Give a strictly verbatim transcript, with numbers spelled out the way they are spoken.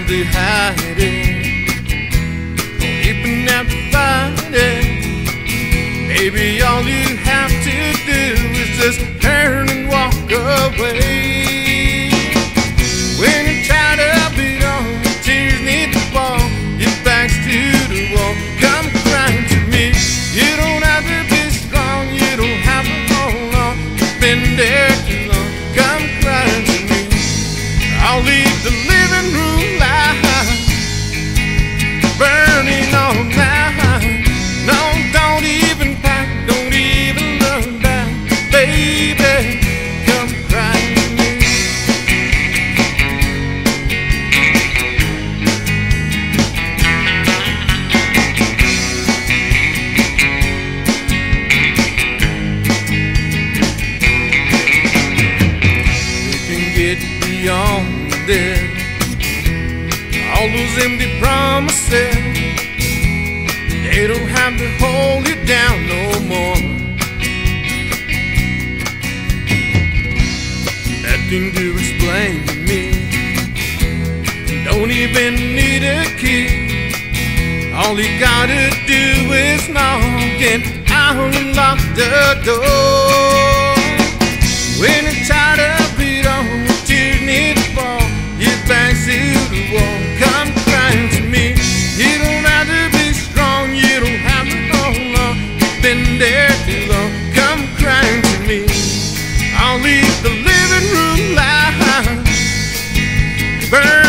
to hide it, don't even have to find it. Baby, all you have to do is just turn and walk away. When you're tired of it all, tears need to fall, your back's to the wall, come crying to me. You don't have to be strong, you don't have to hold on, you've been there too long, come crying to me. I'll leave the living room light burning all night. No, don't even pack, don't even look back, baby, come crying to me. You can get beyond this, all those empty promises, they don't have to hold you down no more. Nothing to explain to me, don't even need a key. All you gotta do is knock and I'll unlock the door. When you're tired of it all, tears need to fall, your back's to the wall, come crying to me. You don't have to be strong, you don't have to hold on, you've been there too long, come crying to me. I'll leave the living room light burn